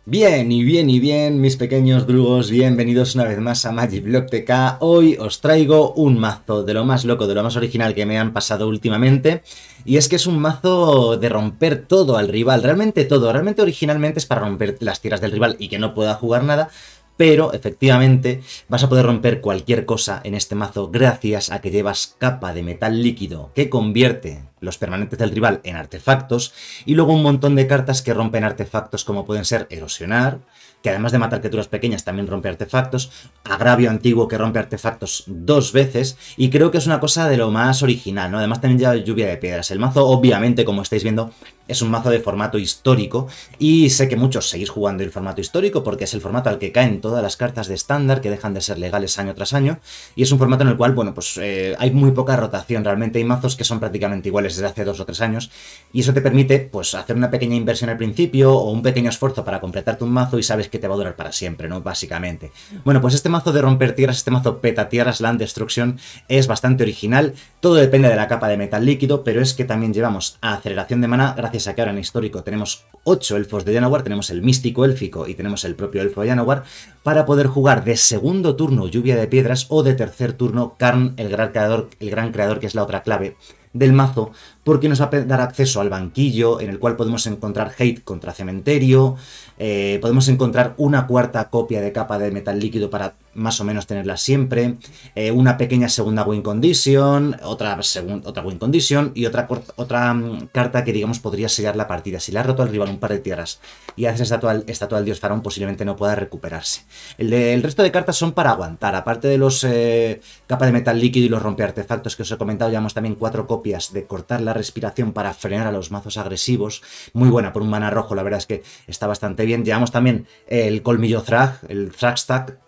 Bien, mis pequeños drugos, bienvenidos una vez más a Magic Block TK. Hoy os traigo un mazo de lo más loco, de lo más original que me han pasado últimamente. Y es que es un mazo de romper todo al rival, realmente todo. Realmente originalmente es para romper las tierras del rival y que no pueda jugar nada. Pero efectivamente vas a poder romper cualquier cosa en este mazo gracias a que llevas capa de metal líquido que convierte los permanentes del rival en artefactos y luego un montón de cartas que rompen artefactos como pueden ser erosionar, que además de matar criaturas pequeñas también rompe artefactos, agravio antiguo que rompe artefactos dos veces y creo que es una cosa de lo más original, ¿no? Además también lleva lluvia de piedras. El mazo obviamente, como estáis viendo, es un mazo de formato histórico y sé que muchos seguís jugando el formato histórico porque es el formato al que caen todas las cartas de estándar que dejan de ser legales año tras año y es un formato en el cual, bueno, pues hay muy poca rotación, realmente hay mazos que son prácticamente iguales desde hace 2 o 3 años y eso te permite, pues, hacer una pequeña inversión al principio o un pequeño esfuerzo para completarte un mazo y sabes que te va a durar para siempre, ¿no? Básicamente. Bueno, pues este mazo de romper tierras, este mazo peta tierras, Land Destruction, es bastante original, todo depende de la capa de metal líquido, pero es que también llevamos aceleración de maná gracias a que ahora en histórico tenemos 8 elfos de Llanowar, tenemos el místico élfico y tenemos el propio elfo de Llanowar, para poder jugar de segundo turno lluvia de piedras o de tercer turno Karn, el gran creador, que es la otra clave del mazo, porque nos va a dar acceso al banquillo en el cual podemos encontrar hate contra cementerio, podemos encontrar una cuarta copia de capa de metal líquido para más o menos tenerla siempre, una pequeña segunda win condition, otra win condition y otra carta que digamos podría sellar la partida. Si le ha roto al rival un par de tierras y haces estatua del dios faraón, posiblemente no pueda recuperarse. El resto de cartas son para aguantar, aparte de los capa de metal líquido y los rompe artefactos que os he comentado, llevamos también 4 copias de cortar la respiración para frenar a los mazos agresivos, muy buena por un mana rojo, la verdad es que está bastante bien. Llevamos también el colmillo Thrag, el Thragstack,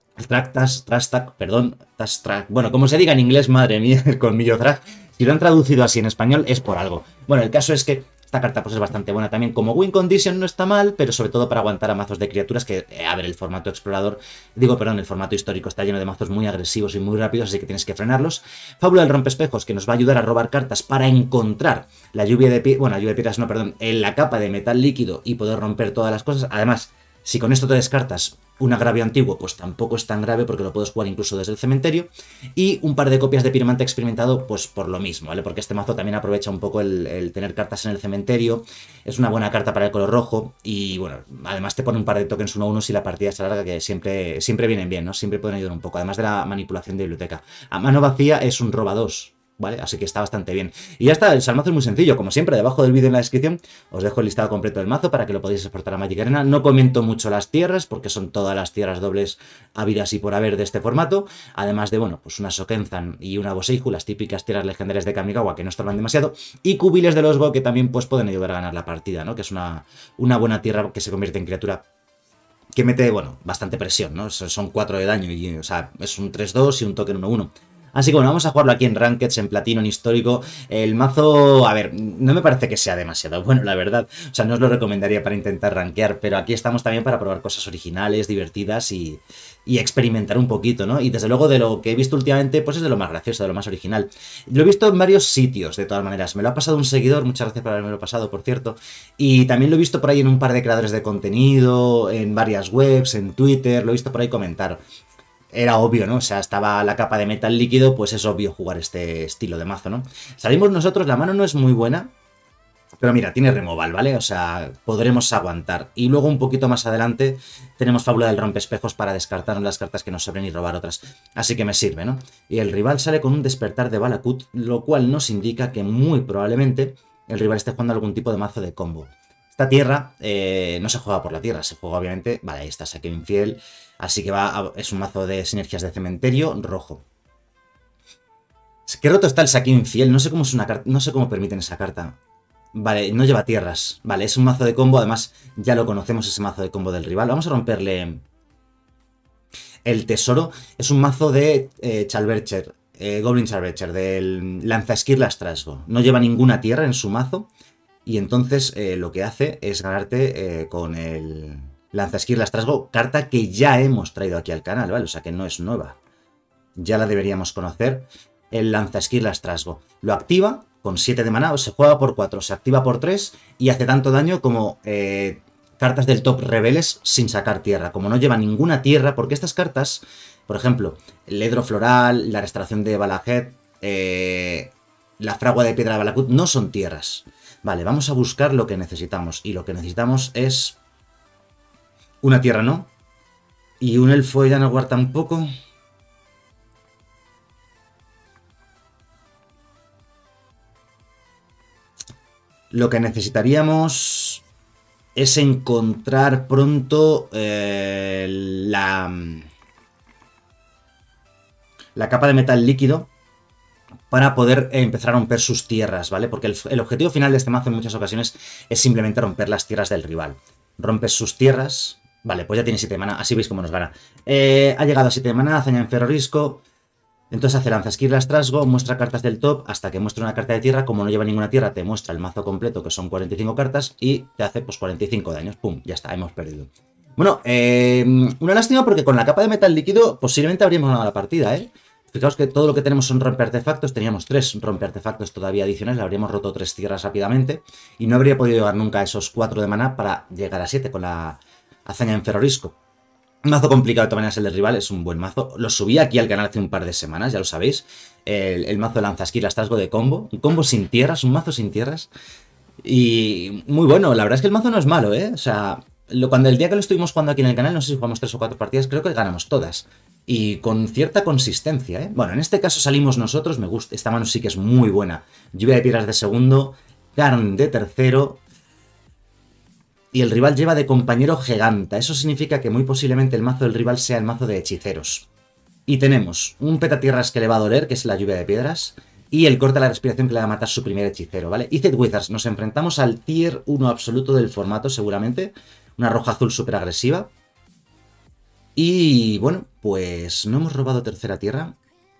perdón, bueno, como se diga en inglés, madre mía, el colmillo Thrag, si lo han traducido así en español es por algo. Bueno, el caso es que esta carta pues es bastante buena también, como win condition no está mal, pero sobre todo para aguantar a mazos de criaturas que, a ver, el formato explorador, el formato histórico está lleno de mazos muy agresivos y muy rápidos, así que tienes que frenarlos. Fábula del rompespejos, que nos va a ayudar a robar cartas para encontrar la lluvia de piedras, en la capa de metal líquido y poder romper todas las cosas. Además, si con esto te descartas un agravio antiguo, pues tampoco es tan grave porque lo puedes jugar incluso desde el cementerio. Y un par de copias de piromante experimentado, pues por lo mismo, ¿vale? Porque este mazo también aprovecha un poco el tener cartas en el cementerio. Es una buena carta para el color rojo. Y bueno, además te pone un par de tokens 1-1 si la partida es larga, que siempre vienen bien, ¿no? Siempre pueden ayudar un poco. Además de la manipulación de biblioteca. A mano vacía es un roba 2. ¿Vale? Así que está bastante bien. Y ya está, el mazo es muy sencillo. Como siempre, debajo del vídeo en la descripción os dejo el listado completo del mazo para que lo podáis exportar a Magic Arena. No comento mucho las tierras, porque son todas las tierras dobles habidas y por haber de este formato. Además de, bueno, pues una Sokenzan y una Boseiju, las típicas tierras legendarias de Kamigawa que no estorban demasiado. Y Cubiles de los Go, que también pues pueden ayudar a ganar la partida, ¿no? Que es una buena tierra que se convierte en criatura que mete, bueno, bastante presión, ¿no? Son 4 de daño y, o sea, es un 3-2 y un token 1-1. Así que bueno, vamos a jugarlo aquí en Rankeds, en Platino, en Histórico. El mazo, a ver, no me parece que sea demasiado bueno, la verdad. O sea, no os lo recomendaría para intentar rankear, pero aquí estamos también para probar cosas originales, divertidas y experimentar un poquito, ¿no? Y desde luego de lo que he visto últimamente, pues es de lo más gracioso, de lo más original. Lo he visto en varios sitios, de todas maneras. Me lo ha pasado un seguidor, muchas gracias por haberme lo pasado, por cierto. Y también lo he visto por ahí en un par de creadores de contenido, en varias webs, en Twitter, lo he visto por ahí comentar. Era obvio, ¿no? O sea, estaba la capa de metal líquido, pues es obvio jugar este estilo de mazo, ¿no? Salimos nosotros, la mano no es muy buena, pero mira, tiene removal, ¿vale? O sea, podremos aguantar. Y luego un poquito más adelante tenemos Fábula del rompespejos para descartar las cartas que nos sobren y robar otras. Así que me sirve, ¿no? Y el rival sale con un despertar de Balakut, lo cual nos indica que muy probablemente el rival esté jugando algún tipo de mazo de combo. Esta tierra no se juega por la tierra, se juega obviamente... Vale, ahí está, saque infiel. Así que es un mazo de sinergias de cementerio rojo. Qué roto está el saque infiel, no sé cómo es una carta, no sé cómo permiten esa carta. Vale, no lleva tierras. Vale, es un mazo de combo, además ya lo conocemos ese mazo de combo del rival. Vamos a romperle el tesoro. Es un mazo de Chalbercher, Goblin Chalbercher, del Lanzaesquirlas Trasgo. No lleva ninguna tierra en su mazo. Y entonces lo que hace es ganarte con el Lanzaesquirlas Trasgo, carta que ya hemos traído aquí al canal, ¿vale? O sea que no es nueva. Ya la deberíamos conocer. El Lanzaesquirlas Trasgo. Lo activa con 7 de maná, se juega por 4, se activa por 3 y hace tanto daño como cartas del top reveles sin sacar tierra. Como no lleva ninguna tierra, porque estas cartas, por ejemplo, el Ledro Floral, la Restauración de Balajet, la Fragua de Piedra de Balakut, no son tierras. Vale, vamos a buscar lo que necesitamos. Y lo que necesitamos es una tierra, ¿no? Y un elfo de Llanowar tampoco. Lo que necesitaríamos es encontrar pronto la capa de metal líquido para poder empezar a romper sus tierras, ¿vale? Porque el objetivo final de este mazo en muchas ocasiones es simplemente romper las tierras del rival. Rompes sus tierras. Vale, pues ya tiene 7 de mana, así veis cómo nos gana. Ha llegado a 7 de mana, hazaña en Ferrorisco. Entonces hace Lanzasquirlas Trasgo, muestra cartas del top hasta que muestre una carta de tierra. Como no lleva ninguna tierra, te muestra el mazo completo, que son 45 cartas, y te hace pues 45 daños. ¡Pum! Ya está, hemos perdido. Bueno, una lástima porque con la capa de metal líquido posiblemente habríamos ganado la partida, ¿eh? Fijaos que todo lo que tenemos son rompeartefactos, teníamos 3 rompeartefactos todavía adicionales, habríamos roto 3 tierras rápidamente, y no habría podido llegar nunca a esos 4 de mana para llegar a 7 con la hazaña en Ferrorisco. Un mazo complicado de todas maneras el del rival, es un buen mazo. Lo subí aquí al canal hace un par de semanas, ya lo sabéis. El mazo de Lanzasquirlas Trasgo de combo. Un combo sin tierras, un mazo sin tierras. Y muy bueno, la verdad es que el mazo no es malo, ¿eh? O sea, cuando el día que lo estuvimos jugando aquí en el canal, no sé si jugamos 3 o 4 partidas, creo que ganamos todas. Y con cierta consistencia, ¿eh? Bueno, en este caso salimos nosotros, me gusta. Esta mano sí que es muy buena. Lluvia de piedras de segundo, Karn de tercero. Y el rival lleva de compañero Giganta. Eso significa que muy posiblemente el mazo del rival sea el mazo de hechiceros. Y tenemos un petatierras que le va a doler, que es la lluvia de piedras. Y el corta la respiración que le va a matar su primer hechicero, ¿vale? Iced Wizards, nos enfrentamos al tier 1 absoluto del formato, seguramente. Una roja azul súper agresiva. Y bueno, pues no hemos robado tercera tierra.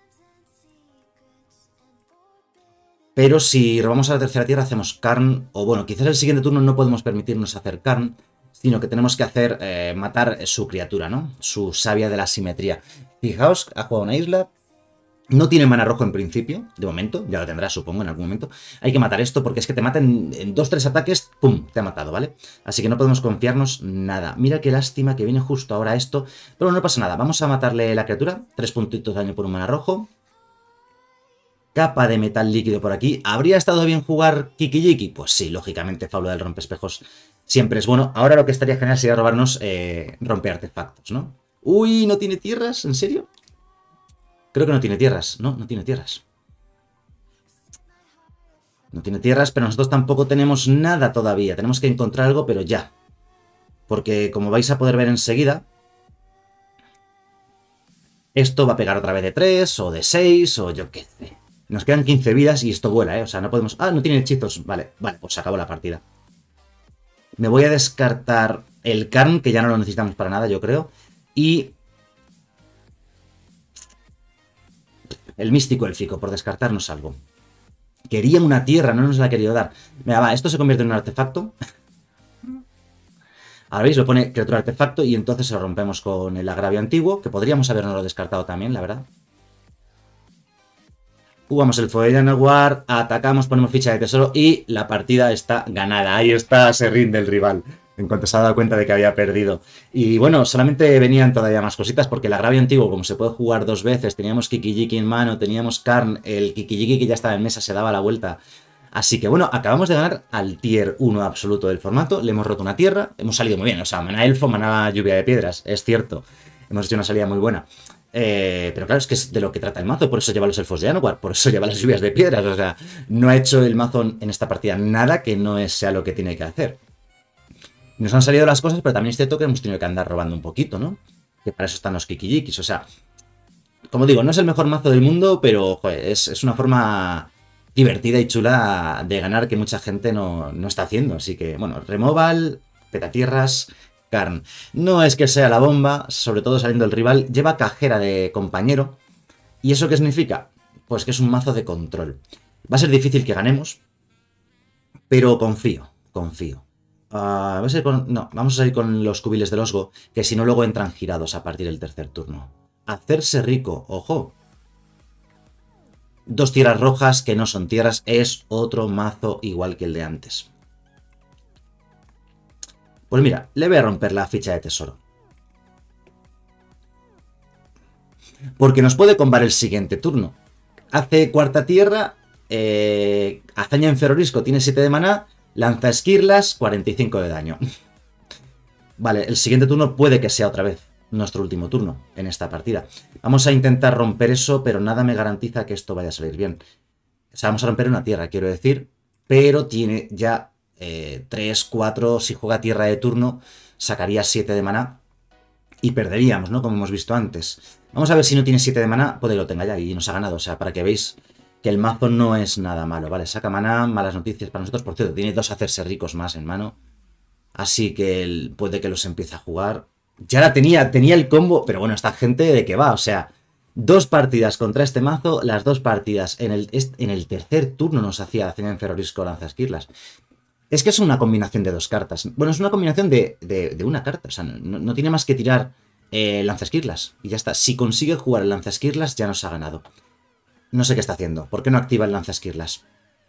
Pero si robamos a la tercera tierra hacemos Karn, o bueno, quizás el siguiente turno no podemos permitirnos hacer Karn, sino que tenemos que hacer matar su criatura, ¿no? Su savia de la simetría. Fijaos, ha jugado una isla, no tiene mana rojo en principio, de momento, ya lo tendrá supongo en algún momento. Hay que matar esto porque es que te matan en 2-3 ataques, ¡pum!, te ha matado, ¿vale? Así que no podemos confiarnos nada. Mira qué lástima que viene justo ahora esto, pero no pasa nada, vamos a matarle la criatura, 3 puntitos de daño por un mana rojo. Capa de metal líquido por aquí. ¿Habría estado bien jugar Kiki-Jiki? Pues sí, lógicamente, Fábula del Rompespejos siempre es bueno. Ahora lo que estaría genial sería robarnos rompeartefactos, ¿no? Uy, ¿no tiene tierras? ¿En serio? Creo que no tiene tierras. No, no tiene tierras. No tiene tierras, pero nosotros tampoco tenemos nada todavía. Tenemos que encontrar algo, pero ya. Porque como vais a poder ver enseguida, esto va a pegar otra vez de 3 o de 6 o yo qué sé. Nos quedan 15 vidas y esto vuela, ¿eh? O sea, no podemos... Ah, no tiene hechizos. Vale, vale, pues se acabó la partida. Me voy a descartar el Karn, que ya no lo necesitamos para nada, yo creo. Y... el místico élfico, por descartarnos algo. Quería una tierra, no nos la ha querido dar. Mira, va, esto se convierte en un artefacto. Ahora veis, lo pone criatura artefacto y entonces se lo rompemos con el agravio antiguo, que podríamos habernoslo descartado también, la verdad. Jugamos el Foe de Llanowar, atacamos, ponemos ficha de tesoro y la partida está ganada. Ahí está, se rinde el rival, en cuanto se ha dado cuenta de que había perdido. Y bueno, solamente venían todavía más cositas, porque el agravio antiguo, como se puede jugar 2 veces, teníamos Kiki-Jiki en mano, teníamos Karn, el Kiki-Jiki que ya estaba en mesa se daba la vuelta. Así que bueno, acabamos de ganar al tier 1 absoluto del formato, le hemos roto una tierra, hemos salido muy bien, o sea, mana elfo, mana lluvia de piedras, es cierto. Hemos hecho una salida muy buena. Pero claro, es que es de lo que trata el mazo, por eso lleva los elfos de Llanowar, por eso lleva las lluvias de piedras, o sea, no ha hecho el mazo en esta partida nada que no sea lo que tiene que hacer. Nos han salido las cosas, pero también es cierto que hemos tenido que andar robando un poquito, ¿no? Que para eso están los Kiki-Jikis, o sea, como digo, no es el mejor mazo del mundo, pero joder, es una forma divertida y chula de ganar que mucha gente no está haciendo, así que, bueno, removal, petatierras... Karn. No es que sea la bomba, sobre todo saliendo el rival, lleva cajera de compañero. ¿Y eso qué significa? Pues que es un mazo de control. Va a ser difícil que ganemos, pero confío. Vamos a salir con los cubiles del Osgo, que si no luego entran girados a partir del tercer turno. Hacerse rico, ojo. 2 tierras rojas que no son tierras, es otro mazo igual que el de antes. Pues mira, le voy a romper la ficha de tesoro. Porque nos puede combar el siguiente turno. Hace cuarta tierra, hazaña en Ferrorisco, tiene 7 de maná, lanza esquirlas, 45 de daño. Vale, el siguiente turno puede que sea otra vez nuestro último turno en esta partida. Vamos a intentar romper eso, pero nada me garantiza que esto vaya a salir bien. O sea, vamos a romper una tierra, quiero decir, pero tiene ya 3, 4, si juega tierra de turno, sacaría 7 de maná y perderíamos, ¿no? Como hemos visto antes. Vamos a ver si no tiene 7 de maná, puede que lo tenga ya y nos ha ganado. O sea, para que veáis que el mazo no es nada malo, ¿vale? Saca maná, malas noticias para nosotros. Por cierto, tiene 2 hacerse ricos más en mano. Así que él puede que los empiece a jugar. Ya tenía el combo, pero bueno, esta gente de qué va, o sea, 2 partidas contra este mazo, las 2 partidas en el tercer turno nos hacía Hazaña en Ferrorisco lanza esquirlas. Es que es una combinación de 2 cartas. Bueno, es una combinación de una carta, o sea, no tiene más que tirar lanza esquirlas y ya está. Si consigue jugar el lanza esquirlas ya nos ha ganado. No sé qué está haciendo, ¿por qué no activa el lanza esquirlas?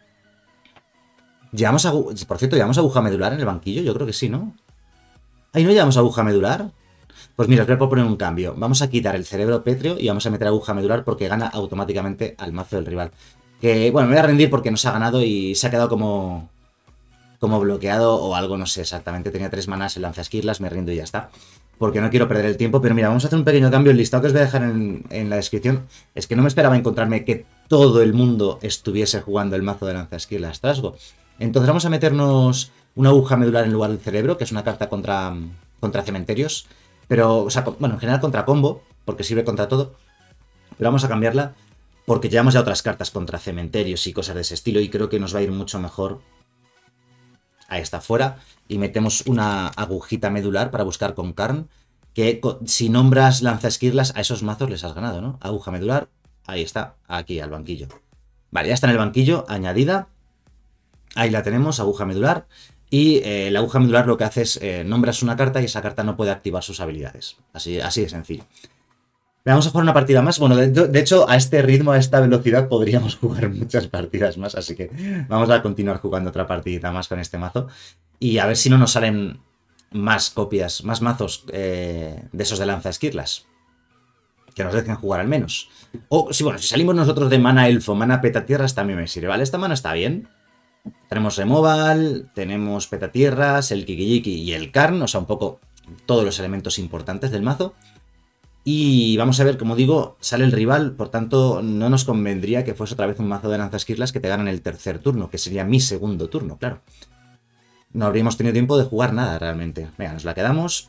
Por cierto, ¿llevamos aguja medular en el banquillo? Yo creo que sí, ¿no? ¿Ahí no llevamos aguja medular? Pues mira, os voy a proponer un cambio. Vamos a quitar el cerebro pétreo y vamos a meter aguja medular porque gana automáticamente al mazo del rival. Que, bueno, me voy a rendir porque nos ha ganado y se ha quedado como bloqueado o algo, no sé exactamente. Tenía 3 manás en lanza esquirlas, me rindo y ya está. Porque no quiero perder el tiempo, pero mira, vamos a hacer un pequeño cambio. El listado que os voy a dejar en la descripción es que no me esperaba encontrarme que todo el mundo estuviese jugando el mazo de lanza esquirlas Trasgo. Entonces vamos a meternos una aguja medular en lugar del cerebro, que es una carta contra cementerios. Pero, o sea, bueno, en general contra combo, porque sirve contra todo. Pero vamos a cambiarla porque llevamos ya otras cartas contra cementerios y cosas de ese estilo y creo que nos va a ir mucho mejor. Ahí está, fuera. Y metemos una agujita medular para buscar con Karn, que si nombras lanza esquirlas a esos mazos les has ganado, ¿no? Aguja medular, ahí está, aquí al banquillo. Vale, ya está en el banquillo, añadida. Ahí la tenemos, aguja medular. Y la aguja medular lo que hace es nombras una carta y esa carta no puede activar sus habilidades. Así de sencillo. Vamos a jugar una partida más. Bueno, de hecho, a este ritmo, a esta velocidad, podríamos jugar muchas partidas más. Así que vamos a continuar jugando otra partidita más con este mazo. Y a ver si no nos salen más copias, más mazos de esos de lanza esquirlas. Que nos dejen jugar al menos. O, si salimos nosotros de mana elfo, mana petatierras, también me sirve. Vale, esta mana está bien. Tenemos removal, tenemos petatierras, el kikijiki y el Karn, o sea, un poco todos los elementos importantes del mazo. Y vamos a ver, como digo, sale el rival, por tanto, no nos convendría que fuese otra vez un mazo de lanzasquirlas que te ganan el tercer turno, que sería mi segundo turno, claro. No habríamos tenido tiempo de jugar nada realmente. Venga, nos la quedamos.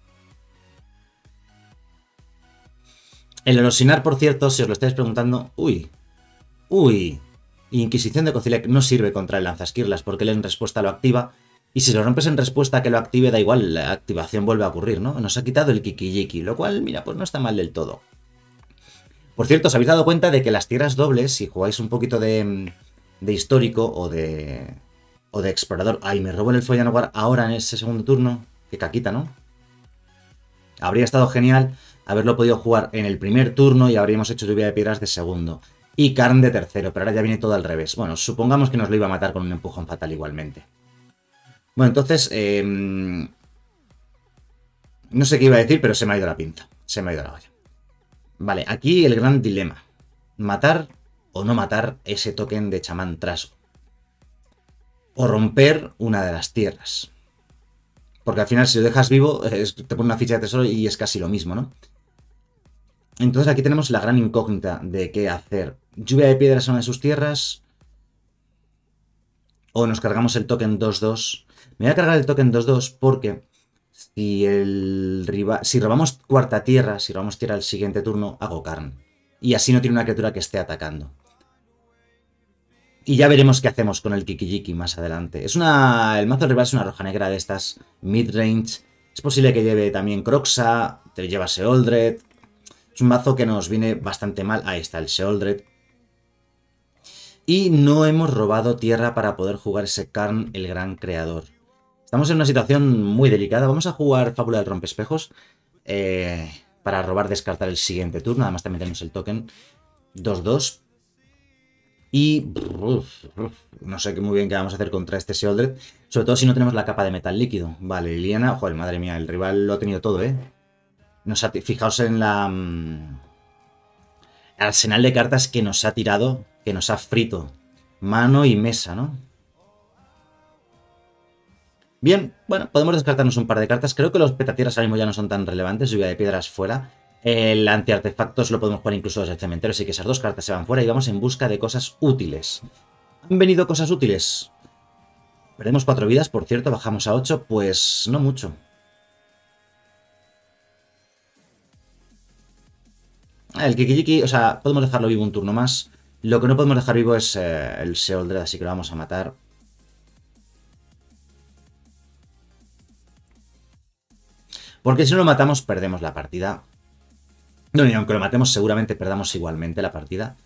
El erosinar, por cierto, si os lo estáis preguntando... Uy. Inquisición de Kozilek no sirve contra el lanzasquirlas porque él en respuesta lo activa. Y si lo rompes en respuesta que lo active, da igual, la activación vuelve a ocurrir, ¿no? Nos ha quitado el Kikijiki, lo cual, mira, pues no está mal del todo. Por cierto, ¿os habéis dado cuenta de que las tierras dobles, si jugáis un poquito de histórico o de explorador... Ay, me robó el Follanoguar ahora en ese segundo turno. Qué caquita, ¿no? Habría estado genial haberlo podido jugar en el primer turno y habríamos hecho lluvia de piedras de segundo. Y Karn de tercero, pero ahora ya viene todo al revés. Bueno, supongamos que nos lo iba a matar con un empujón fatal igualmente. Bueno, entonces... no sé qué iba a decir, pero se me ha ido la pinza. Se me ha ido la olla. Vale, aquí el gran dilema. ¿Matar o no matar ese token de chamán Trasgo? O romper una de las tierras. Porque al final si lo dejas vivo, te pone una ficha de tesoro y es casi lo mismo, ¿no? Entonces aquí tenemos la gran incógnita de qué hacer. Lluvia de piedras en una de sus tierras. O nos cargamos el token 2-2. Me voy a cargar el token 2-2 porque si robamos cuarta tierra, si robamos tierra al siguiente turno, hago Karn. Y así no tiene una criatura que esté atacando. Y ya veremos qué hacemos con el Kikijiki más adelante. El mazo del rival es una roja negra de estas mid-range. Es posible que lleve también Kroxa, te lleva Sheoldred. Es un mazo que nos viene bastante mal. Ahí está el Sheoldred. Y no hemos robado tierra para poder jugar ese Karn, el gran creador. Estamos en una situación muy delicada. Vamos a jugar Fábula del Rompespejos para robar, descartar el siguiente turno. Además también tenemos el token 2-2. Y no sé muy bien qué vamos a hacer contra este Sheoldred. Sobre todo si no tenemos la capa de metal líquido. Vale, Liliana. Joder, madre mía, el rival lo ha tenido todo, ¿eh? Fijaos en la... arsenal de cartas que nos ha tirado, que nos ha frito. Mano y mesa, ¿no? Bien, bueno, podemos descartarnos un par de cartas. Creo que los petatierras ahora mismo ya no son tan relevantes. Lluvia de piedras fuera. El antiartefactos lo podemos jugar incluso desde el cementerio, así que esas dos cartas se van fuera y vamos en busca de cosas útiles. ¿Han venido cosas útiles? Perdemos 4 vidas, por cierto, bajamos a 8, pues no mucho. El Kikijiki, o sea, podemos dejarlo vivo un turno más. Lo que no podemos dejar vivo es el Sheoldred, así que lo vamos a matar. Porque si no lo matamos, perdemos la partida. No, ni aunque lo matemos, seguramente perdamos igualmente la partida.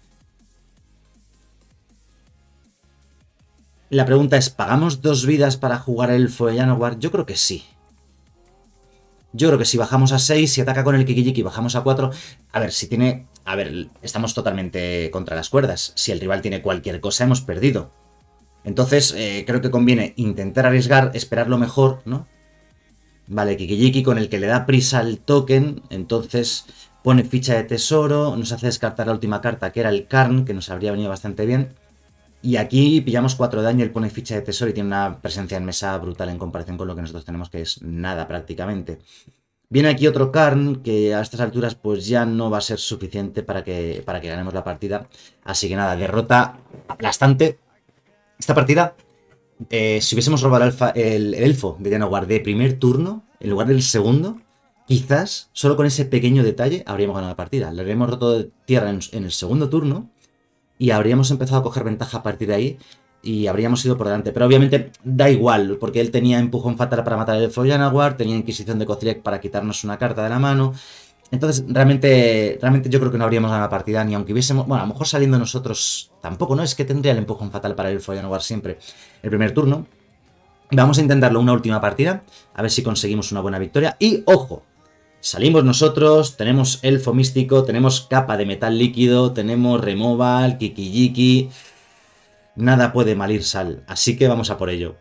La pregunta es, ¿pagamos 2 vidas para jugar el Janowar? Yo creo que sí. Yo creo que si bajamos a 6, si ataca con el Kikijiki y bajamos a 4... A ver, si tiene... A ver, estamos totalmente contra las cuerdas. Si el rival tiene cualquier cosa, hemos perdido. Entonces, creo que conviene intentar arriesgar, esperar lo mejor, ¿no? Vale, Kikijiki con el que le da prisa al token, entonces pone ficha de tesoro, nos hace descartar la última carta, que era el Karn, que nos habría venido bastante bien. Y aquí pillamos 4 de daño, él pone ficha de tesoro y tiene una presencia en mesa brutal en comparación con lo que nosotros tenemos, que es nada prácticamente. Viene aquí otro Karn, que a estas alturas pues ya no va a ser suficiente para que ganemos la partida. Así que nada, derrota aplastante. Esta partida, si hubiésemos robado el elfo de Janowar de primer turno, en lugar del segundo, quizás, solo con ese pequeño detalle, habríamos ganado la partida. Le habríamos roto de tierra en el segundo turno y habríamos empezado a coger ventaja a partir de ahí y habríamos ido por delante. Pero obviamente da igual, porque él tenía empujón fatal para matar al elfo Janowar, tenía Inquisición de Kozilek para quitarnos una carta de la mano. Entonces, realmente yo creo que no habríamos ganado la partida, ni aunque hubiésemos... Bueno, a lo mejor saliendo nosotros tampoco, ¿no? Es que tendría el empujón fatal para el elfo Janowar siempre el primer turno. Vamos a intentarlo una última partida, a ver si conseguimos una buena victoria. Y, ojo, salimos nosotros, tenemos elfo místico, tenemos capa de metal líquido, tenemos removal, Kikijiki... Nada puede mal ir sal, así que vamos a por ello.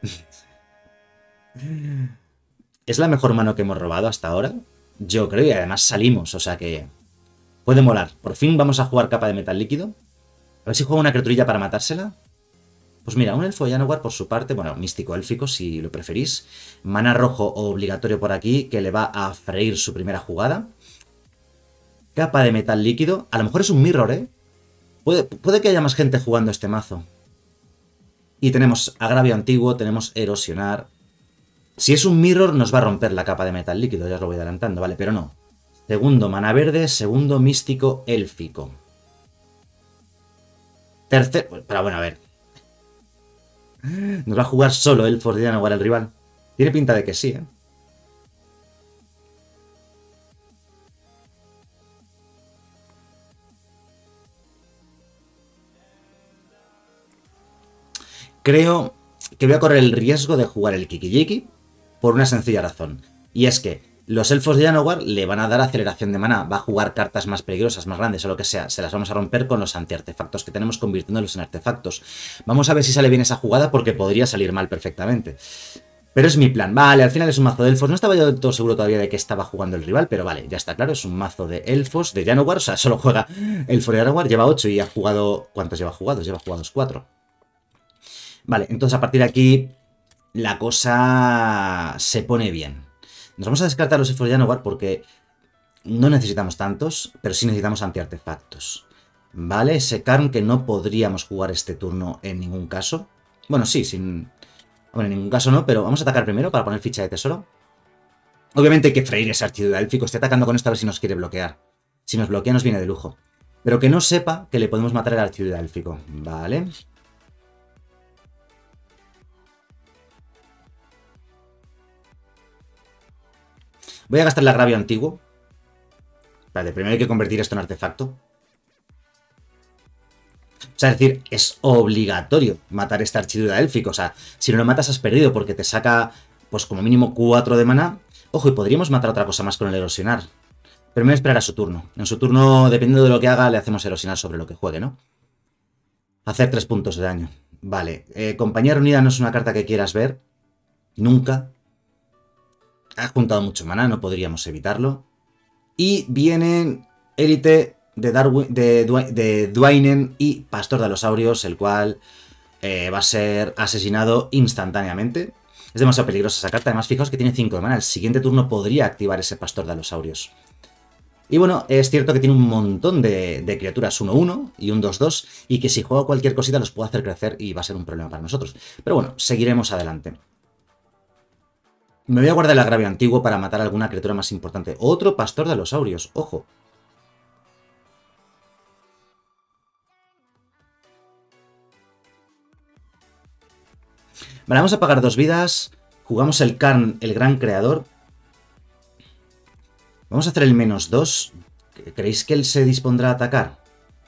¿Es la mejor mano que hemos robado hasta ahora? Yo creo, y además salimos, o sea que... puede molar. Por fin vamos a jugar capa de metal líquido. A ver si juego una criaturilla para matársela. Pues mira, un elfo Janowar por su parte, bueno, místico élfico si lo preferís. Mana rojo obligatorio por aquí, que le va a freír su primera jugada. Capa de metal líquido. A lo mejor es un mirror, ¿eh? Puede que haya más gente jugando este mazo. Y tenemos agravio antiguo, tenemos erosionar. Si es un mirror, nos va a romper la capa de metal líquido, ya os lo voy adelantando, ¿vale? Pero no. Segundo, mana verde, segundo, místico élfico. Tercer... Pero bueno, a ver. Nos va a jugar solo elfos de Janowar el rival. Tiene pinta de que sí, ¿eh? Creo que voy a correr el riesgo de jugar el Kikijiki por una sencilla razón. Y es que los elfos de Janowar le van a dar aceleración de maná. Va a jugar cartas más peligrosas, más grandes o lo que sea. Se las vamos a romper con los antiartefactos que tenemos, convirtiéndolos en artefactos. Vamos a ver si sale bien esa jugada porque podría salir mal perfectamente. Pero es mi plan. Vale, al final es un mazo de elfos. No estaba yo del todo seguro todavía de que estaba jugando el rival, pero vale, ya está claro. Es un mazo de elfos de Janowar. O sea, solo juega elfo de Janowar. Lleva 8 y ha jugado... ¿Cuántos lleva jugados? Lleva jugados 4. Vale, entonces a partir de aquí la cosa se pone bien. Nos vamos a descartar los elfos de Janowar porque no necesitamos tantos, pero sí necesitamos antiartefactos. Vale, ese Karn que no podríamos jugar este turno en ningún caso. Bueno, sí, sin... Bueno, en ningún caso no, pero vamos a atacar primero para poner ficha de tesoro. Obviamente hay que freír ese archiduque élfico. Estoy atacando con esto a ver si nos quiere bloquear. Si nos bloquea nos viene de lujo. Pero que no sepa que le podemos matar al archiduque élfico. Vale. Voy a gastar el agravio antiguo. Vale, primero hay que convertir esto en artefacto. O sea, es decir, es obligatorio matar este archiduque élfico. O sea, si no lo matas has perdido porque te saca, pues como mínimo 4 de maná. Ojo, y podríamos matar otra cosa más con el erosionar. Pero me voy a esperar a su turno. En su turno, dependiendo de lo que haga, le hacemos erosionar sobre lo que juegue, ¿no? Hacer 3 puntos de daño. Vale. Compañía reunida no es una carta que quieras ver. Nunca. Ha juntado mucho maná, no podríamos evitarlo. Y vienen élite de Dwaynen y Pastor de Alosaurios, el cual va a ser asesinado instantáneamente. Es demasiado peligrosa esa carta. Además, fijaos que tiene 5 de mana. El siguiente turno podría activar ese Pastor de Alosaurios. Y bueno, es cierto que tiene un montón de criaturas 1-1 y un 2-2, y que si juego cualquier cosita los puedo hacer crecer y va a ser un problema para nosotros. Pero bueno, seguiremos adelante. Me voy a guardar el agravio antiguo para matar a alguna criatura más importante. Otro Pastor de Alosaurios, ojo. Vale, vamos a pagar 2 vidas. Jugamos el Karn, el gran creador. Vamos a hacer el -2. ¿Creéis que él se dispondrá a atacar?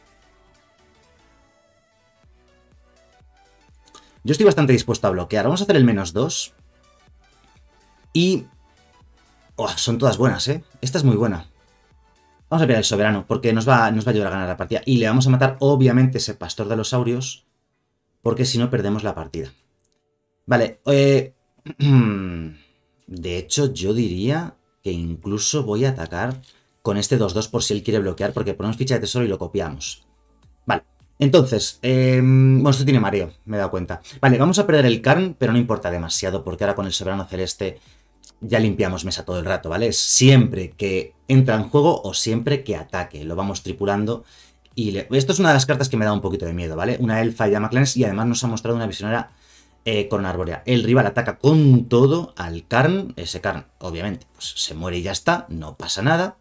Yo estoy bastante dispuesto a bloquear. Vamos a hacer el -2. Y... Oh, son todas buenas, ¿eh? Esta es muy buena. Vamos a pillar el soberano, porque nos va a ayudar a ganar la partida. Y le vamos a matar, obviamente, ese Pastor de los Saurios, porque si no perdemos la partida. Vale, de hecho, yo diría que incluso voy a atacar con este 2-2 por si él quiere bloquear, porque ponemos ficha de tesoro y lo copiamos. Vale, entonces, bueno, esto tiene mareo, me he dado cuenta. Vale, vamos a perder el Karn, pero no importa demasiado, porque ahora con el soberano celeste ya limpiamos mesa todo el rato, ¿vale? Es siempre que entra en juego o siempre que ataque, lo vamos tripulando. Y esto es una de las cartas que me da un poquito de miedo, ¿vale? Una elfa llama clanes y además nos ha mostrado una visionaria Corona Arbórea. El rival ataca con todo al Karn. Ese Karn, obviamente, pues se muere y ya está. No pasa nada.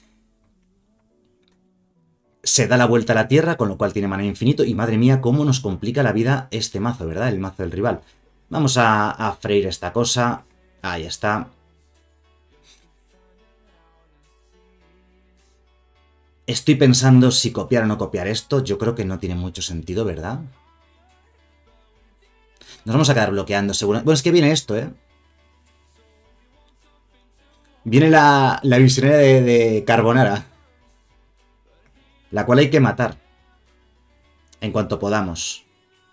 Se da la vuelta a la tierra, con lo cual tiene mana infinito. Y madre mía, cómo nos complica la vida este mazo, ¿verdad? El mazo del rival. Vamos a freír esta cosa. Ahí está. Estoy pensando si copiar o no copiar esto. Yo creo que no tiene mucho sentido, ¿verdad? Nos vamos a quedar bloqueando, seguro. Bueno, es que viene esto, ¿eh? Viene la visionaria de Carbonara, la cual hay que matar en cuanto podamos.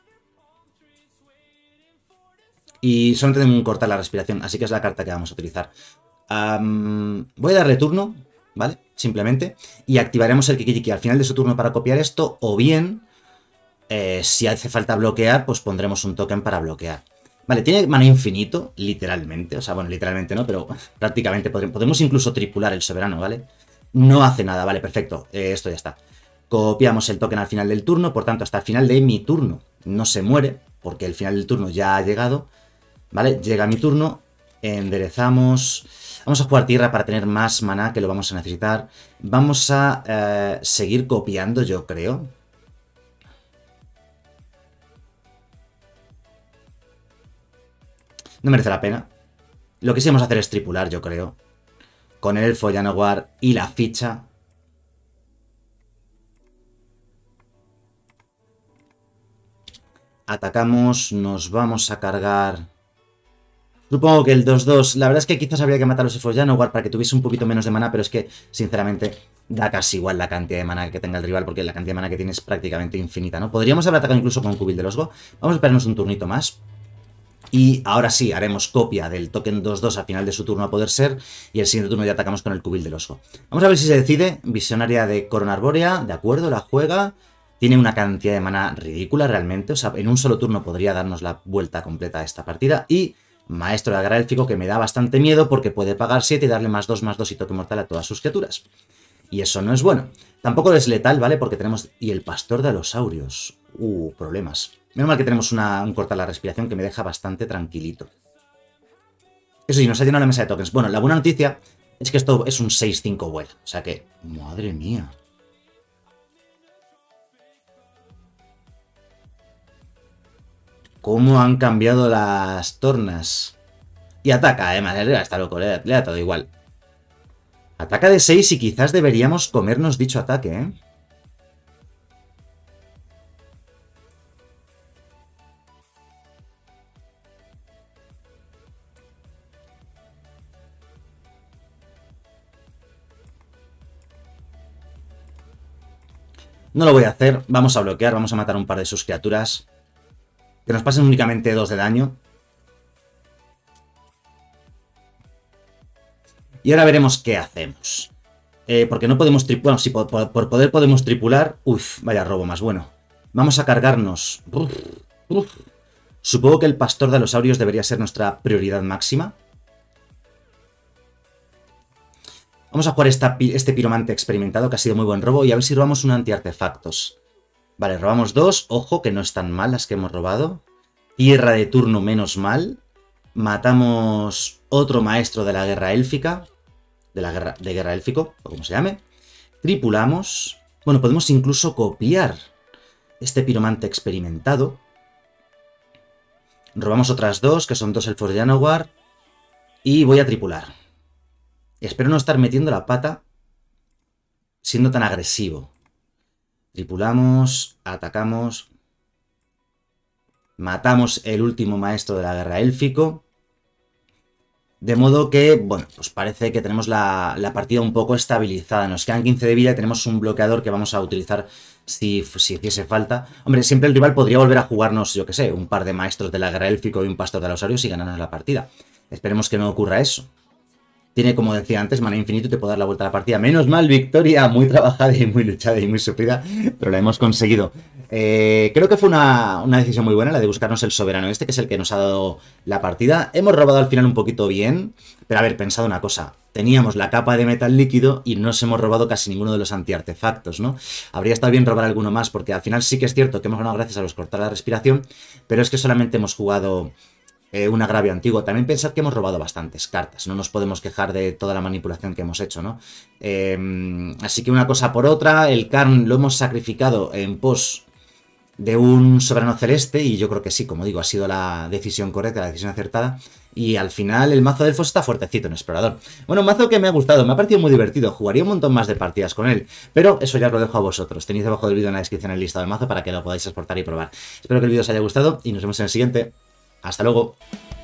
Y solo tenemos que cortar la respiración, así que es la carta que vamos a utilizar. Voy a darle turno, ¿vale? Simplemente. Y activaremos el Kiki-Kiki al final de su turno para copiar esto, o bien, si hace falta bloquear, pues pondremos un token para bloquear. Vale, tiene mana infinito, literalmente. O sea, bueno, literalmente no, pero prácticamente podemos incluso tripular el soberano, ¿vale? No hace nada, vale, perfecto. Esto ya está. Copiamos el token al final del turno, por tanto, hasta el final de mi turno no se muere, porque el final del turno ya ha llegado. ¿Vale? Llega mi turno, enderezamos. Vamos a jugar tierra para tener más maná, que lo vamos a necesitar. Vamos a seguir copiando, yo creo. No merece la pena. Lo que sí vamos a hacer es tripular, yo creo. Con el elfo Janowar y la ficha. Atacamos, nos vamos a cargar. Supongo que el 2-2, la verdad es que quizás habría que matar a los elfos Janowar para que tuviese un poquito menos de mana, pero es que, sinceramente, da casi igual la cantidad de mana que tenga el rival, porque la cantidad de mana que tiene es prácticamente infinita, ¿no? Podríamos haber atacado incluso con Cubil de Losgo. Vamos a esperarnos un turnito más. Y ahora sí, haremos copia del token 2-2 al final de su turno a poder ser, y el siguiente turno ya atacamos con el Cubil del Oso. Vamos a ver si se decide. Visionaria de Corona Arbórea, de acuerdo, la juega. Tiene una cantidad de mana ridícula realmente, o sea, en un solo turno podría darnos la vuelta completa a esta partida. Y Maestro de Agra Élfico, que me da bastante miedo porque puede pagar 7 y darle +2/+2 y toque mortal a todas sus criaturas. Y eso no es bueno. Tampoco es letal, ¿vale? Porque tenemos... Y el Pastor de Alosaurios. Problemas. Menos mal que tenemos un cortar la respiración que me deja bastante tranquilito. Eso sí, nos ha llenado la mesa de tokens. Bueno, la buena noticia es que esto es un 6-5 vuelo. O sea que... Madre mía. ¿Cómo han cambiado las tornas? Y ataca, además. Está loco, le da todo igual. Ataca de 6 y quizás deberíamos comernos dicho ataque, ¿eh? No lo voy a hacer, vamos a bloquear, vamos a matar un par de sus criaturas. Que nos pasen únicamente 2 de daño. Y ahora veremos qué hacemos. Porque no podemos tripular. Bueno, sí, por poder podemos tripular. Uf, vaya robo más bueno. Vamos a cargarnos. Supongo que el pastor de alosaurios debería ser nuestra prioridad máxima. Vamos a jugar este piromante experimentado, que ha sido muy buen robo, y a ver si robamos un anti-artefactos. Vale, robamos 2. Ojo, que no están mal las que hemos robado. Tierra de turno, menos mal. Matamos otro maestro de la guerra élfica. De guerra élfico, o como se llame. Tripulamos. Bueno, podemos incluso copiar este piromante experimentado. Robamos otras 2, que son 2 elfos de Llanowar. Y voy a tripular. Espero no estar metiendo la pata siendo tan agresivo. Tripulamos, atacamos. Matamos el último maestro de la guerra élfico. De modo que, bueno, pues parece que tenemos la partida un poco estabilizada. Nos quedan 15 de vida y tenemos un bloqueador que vamos a utilizar si hiciese falta. Hombre, siempre el rival podría volver a jugarnos, yo que sé, un par de maestros de la guerra élfico y un pastor de alosaurios y ganarnos la partida. Esperemos que no ocurra eso. Tiene, como decía antes, mana infinito y te puede dar la vuelta a la partida. Menos mal, victoria muy trabajada y muy luchada y muy sufrida, pero la hemos conseguido. Creo que fue una decisión muy buena la de buscarnos el soberano este, que es el que nos ha dado la partida. Hemos robado al final un poquito bien, pero a ver, pensad una cosa. Teníamos la capa de metal líquido y no nos hemos robado casi ninguno de los antiartefactos, ¿no? Habría estado bien robar alguno más, porque al final sí que es cierto que hemos ganado gracias a los cortar la respiración, pero es que solamente hemos jugado un agravio antiguo. También pensad que hemos robado bastantes cartas, no nos podemos quejar de toda la manipulación que hemos hecho, ¿no? Así que una cosa por otra, el Karn lo hemos sacrificado en pos de un soberano celeste y yo creo que sí, como digo, ha sido la decisión correcta, la decisión acertada. Y al final el mazo de elfos está fuertecito en explorador. Bueno, un mazo que me ha gustado, me ha parecido muy divertido. Jugaría un montón más de partidas con él, pero eso ya os lo dejo a vosotros. Tenéis debajo del vídeo en la descripción el listado del mazo para que lo podáis exportar y probar. Espero que el vídeo os haya gustado y nos vemos en el siguiente. Hasta luego.